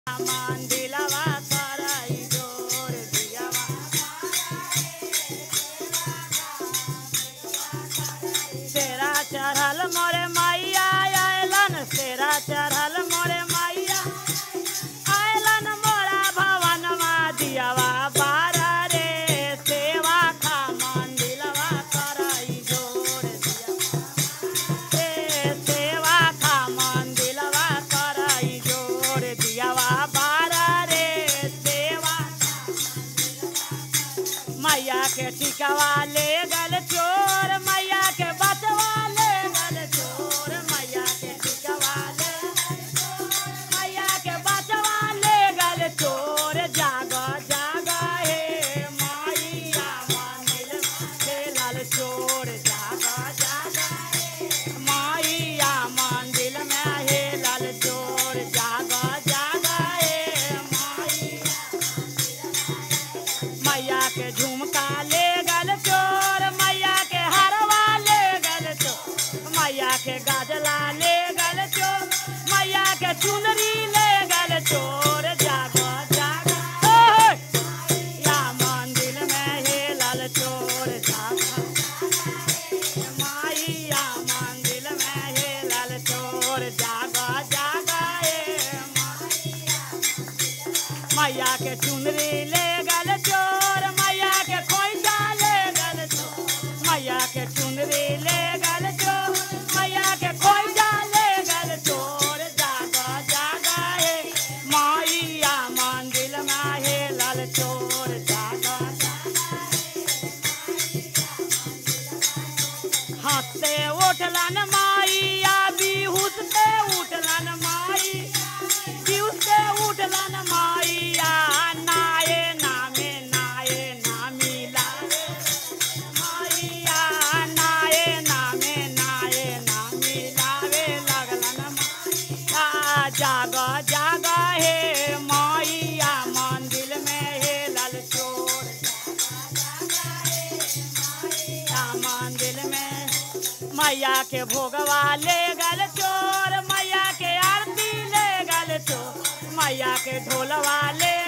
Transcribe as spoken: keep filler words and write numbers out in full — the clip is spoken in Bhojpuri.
मंदिलवा करई जोर दियावा सेरा चढ़ल मोरे मैया आयलन सेरा चढ़ल मोरे मैया आयलन मोरा भवनमा दियावा बारा रे सेवा खा मंदिलवा करई जोर दियावा रे सेवा खा मंदिलवा करई जोर दियावा बारा रे सेवा मैया के टिकवा ले गल चोर मैया के बचवा ले गल चोर मैया के टिकवा ले मैया के बचवा ले गल चोर जाग जाग हे मैया मंदिर के लाल चोर जाग जाग हे मैया मंदिर में हे लाल चोर जाग जाग हे मैया के झुमका ले गल चोर मैया के हरवा ले गल चोर मैया के गाजला ले गल चोर मैया के चुनरी ले गल चोर जाग जाग या मंदिर में हे लाल चोर जाग मैया मंदिर में हे लाल चोर जाग जाग हे मैया के चुनरी ले गल चोर मैया के खोइचा ले गल चोर मैया के चुनरी ले गल चोर मैया के खोइचा ले गल चोर जाग जाग हे मैया मंदिर में हे लाल चोर जाग हंसते उठलन मैया बिहुसते उठलन माई बिहुसते उठलन मैया नाये नामे नाये नामी लावे मैया नाये नामे नाये नामी लावे लगलन मैया जाग जाग हे मैया मंदिर में हे लाल चोर मैया मंदिर में मैया के भोगवा ले गल चोर मैया के आरती ले गल चोर मैया के ढोलवा ले